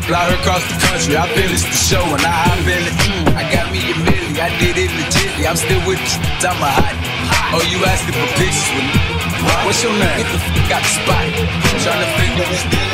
Fly her across the country, I finish the show and I hop in it. I got me a milli, I did it legitly. I'm still with the I'm a hot. Oh, you asking for pictures with me? What's your name? Get the f*** out the spot. Tryna figure this deal